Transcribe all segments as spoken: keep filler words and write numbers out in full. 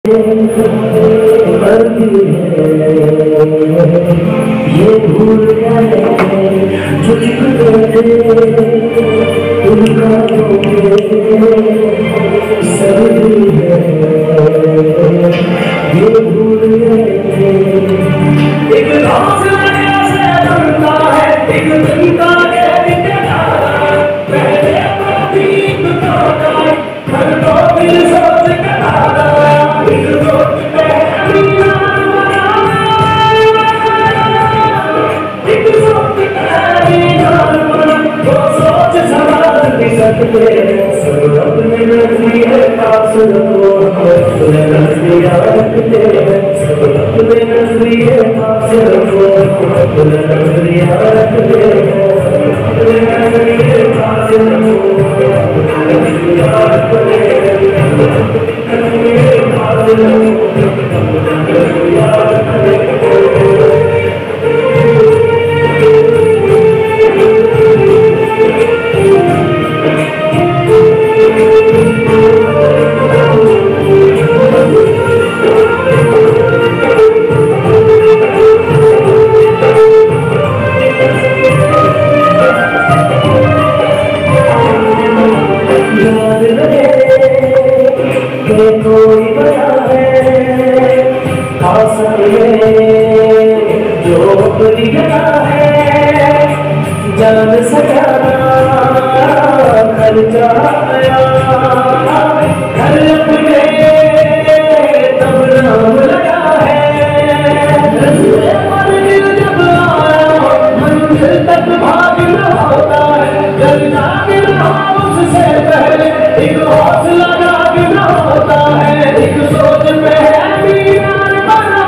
ये भूल जाए जो जिक्र उनका सभी है। ये भूल गए एक रात से बनता है एक दिन का पहले प्रतीक का हर दो दिल सोच का सब अपने नज़रिए पास रखो, अपने नज़रिया रखते सब अपने नज़रिए पास रखो, अपने नज़रिया रखते अपने नज़रिए पास रखो, अपने नज़रिया रखते नज़रिए पास रखो, अपने नज़रिया रखते। कोई बता है पास जो अपनी गला है जान सजाना कर जाया घर अपने तब नाम लगा है मंजिल जब आया मंजिल तक भागना होता है जलना गिरना उससे पहले एक हौसला जागना होता है एक सोच में है मीनार बना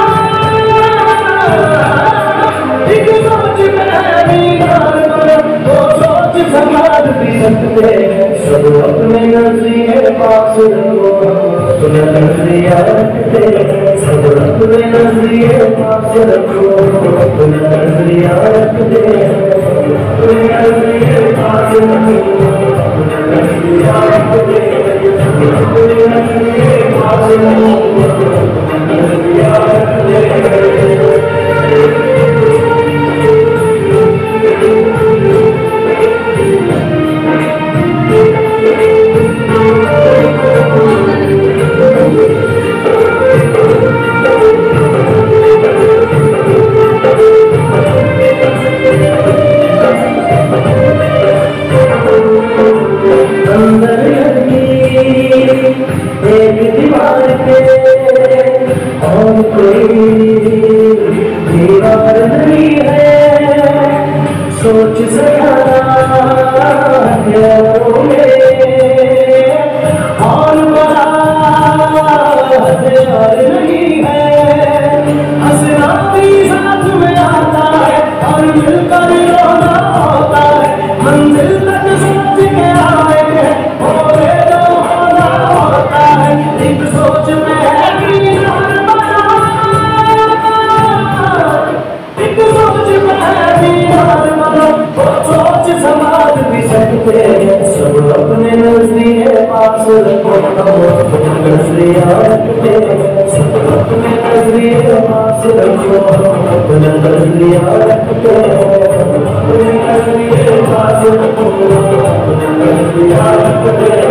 एक सोच में है मीनार बना वो सोच संभाल भी सकते सब अपने नज़रिए पास रखो, अपने नज़रिया रखते सब अपने नज़रिए पास रखो, अपने नज़रिया रखते अपने नज़रिए पास रखो, अपने नज़रिया रखते अपने नज़रिए पास रखो, अपने नज़रिया रखते। एक दीवार पे और कोई दीवार नहीं है सोच सकाना है और बड़ा हथियार नहीं है हंसना भी साथ में आता है और मिलकर रोना होता है मंजिल तक सोच के आए और एक सोच में है मीनार बना एक सोच में है मीनार बना वो सोच समाज भी सकते सब अपने नज़रिए पास रखो, अपने नज़रिया रखते सब अपने नज़रिए पास रखो, अपने नज़रिया रखते अपने नज़रिए पास रखो, अपने नज़रिया रखते।